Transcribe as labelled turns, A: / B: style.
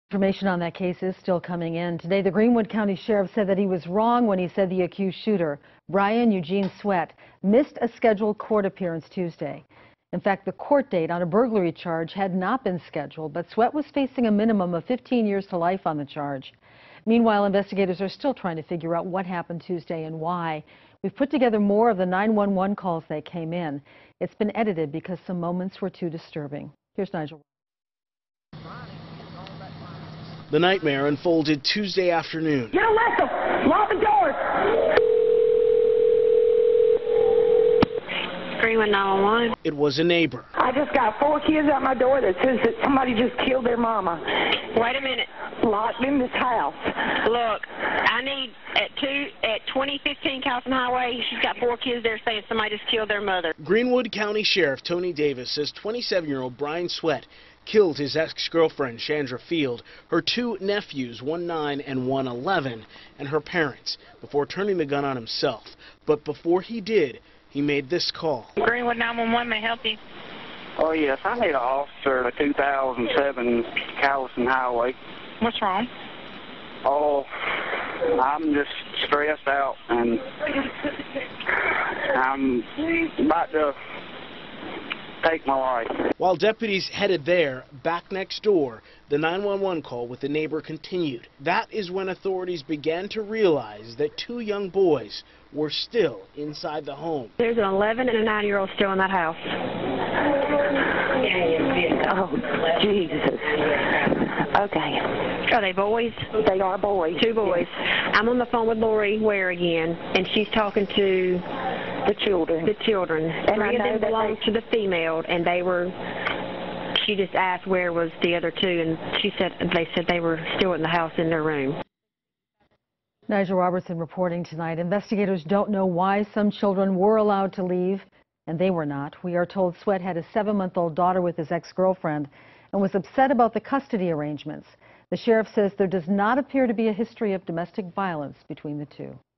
A: Information on that case is still coming in. Today, the Greenwood County Sheriff said that he was wrong when he said the accused shooter, Bryan Eugene Sweatt, missed a scheduled court appearance Tuesday. In fact, the court date on a burglary charge had not been scheduled, but Sweatt was facing a minimum of 15 years to life on the charge. Meanwhile, investigators are still trying to figure out what happened Tuesday and why. We've put together more of the 911 calls that came in. It's been edited because some moments were too disturbing. Here's Nigel.
B: The nightmare unfolded Tuesday afternoon.
C: You're left lock the doors.
D: Greenwood 911.
B: It was a neighbor.
C: I just got 4 kids at my door that says that somebody just killed their mama.
D: Wait a minute.
C: Locked in this house.
D: Look, I need at 2015 Calvin Highway. She's got 4 kids there saying somebody just killed their mother.
B: Greenwood County Sheriff Tony Davis says 27-year-old Bryan Sweatt killed his ex-girlfriend, Chandra Field, her 2 nephews, 1 9 and 1 11, and her parents, before turning the gun on himself. But before he did, he made this call.
D: Greenwood 911, may I help you?
E: Oh, yes, I need an officer at 2007 Calvin Highway.
D: What's wrong?
E: Oh, I'm just stressed out, and I'm about to take my life.
B: While deputies headed there, back next door, the 911 call with the neighbor continued. That is when authorities began to realize that 2 young boys were still inside the home.
D: There's an 11 and a 9-year-old still in that house.
C: Oh, Jesus. Okay.
D: Are they boys?
C: They are boys.
D: 2 boys. I'm on the phone with Lori Ware again, and she's talking to
C: the children.
D: And 3 of them belong to the female, and she just asked where was the other 2, and they said they were still in the house in their room.
A: Nigel Robertson reporting tonight. Investigators don't know why some children were allowed to leave and they were not. We are told Sweatt had a 7-month-old daughter with his ex-girlfriend and was upset about the custody arrangements. The sheriff says there does not appear to be a history of domestic violence between the 2.